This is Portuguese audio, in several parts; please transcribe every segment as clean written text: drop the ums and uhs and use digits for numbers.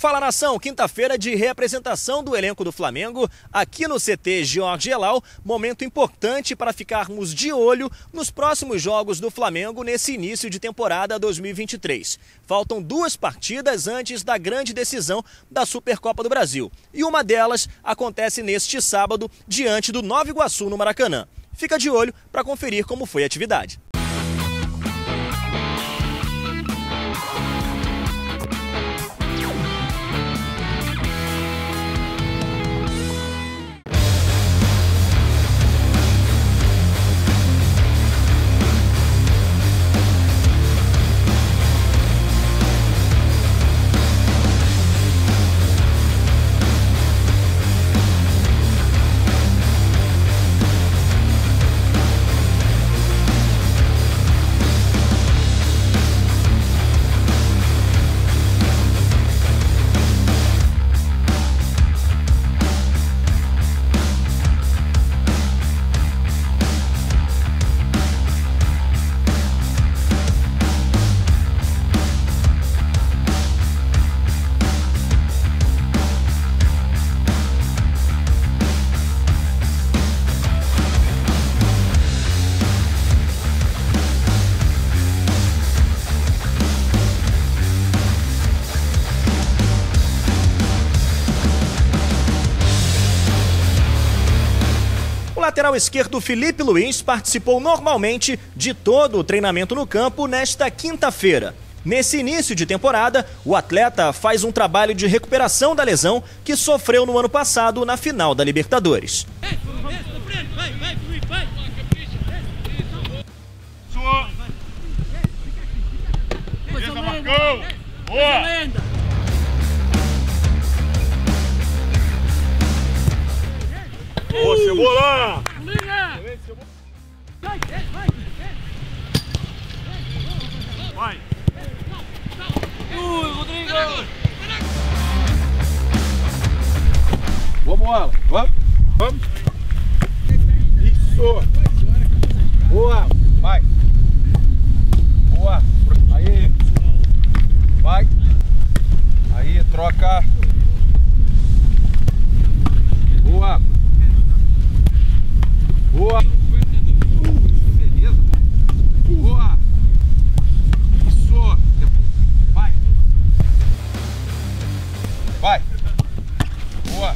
Fala Nação, quinta-feira de reapresentação do elenco do Flamengo aqui no CT Jorge Elal, momento importante para ficarmos de olho nos próximos jogos do Flamengo nesse início de temporada 2023. Faltam 2 partidas antes da grande decisão da Supercopa do Brasil e uma delas acontece neste sábado diante do Nova Iguaçu no Maracanã. Fica de olho para conferir como foi a atividade. O lateral esquerdo Felipe Luiz participou normalmente de todo o treinamento no campo nesta quinta-feira. Nesse início de temporada, o atleta faz um trabalho de recuperação da lesão que sofreu no ano passado na final da Libertadores. Ô, Cebola! Vai! Rodrigo! Boa bola! Vamos! Isso! Boa! Vai! Boa! Aí! Vai! Aí, troca! Boa! Boa! Beleza! Boa! Isso! Vai! Vai! Boa!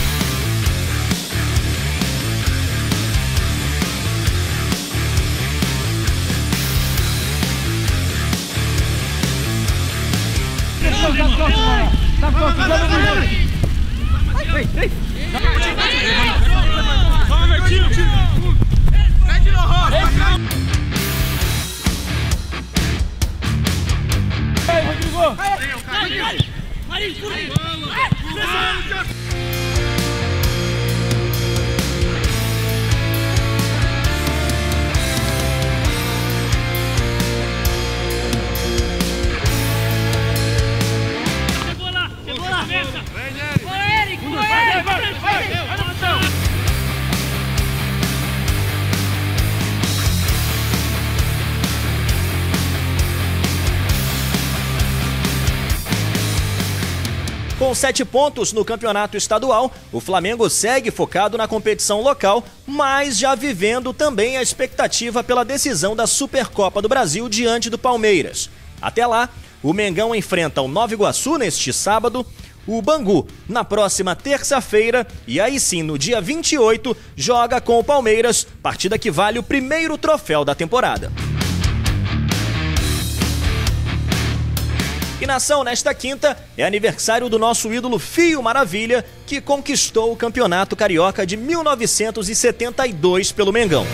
Com 7 pontos no campeonato estadual, o Flamengo segue focado na competição local, mas já vivendo também a expectativa pela decisão da Supercopa do Brasil diante do Palmeiras. Até lá, o Mengão enfrenta o Nova Iguaçu neste sábado, o Bangu na próxima terça-feira e aí sim, no dia 28, joga com o Palmeiras, partida que vale o primeiro troféu da temporada. E Nação, nesta quinta, é aniversário do nosso ídolo Fio Maravilha, que conquistou o Campeonato Carioca de 1972 pelo Mengão.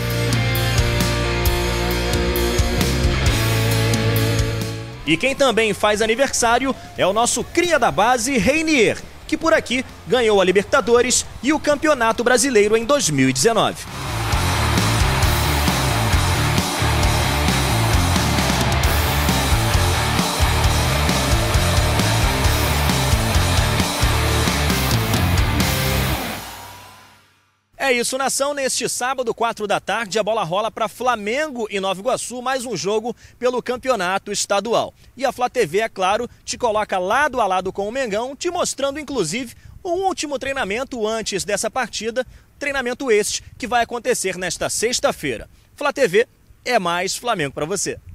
E quem também faz aniversário é o nosso cria da base, Reinier, que por aqui ganhou a Libertadores e o Campeonato Brasileiro em 2019. É isso, nação. Neste sábado, 4 da tarde, a bola rola para Flamengo e Nova Iguaçu, mais um jogo pelo campeonato estadual. E a Flá TV, é claro, te coloca lado a lado com o Mengão, te mostrando, inclusive, o último treinamento antes dessa partida, treinamento este que vai acontecer nesta sexta-feira. Flá TV é mais Flamengo para você.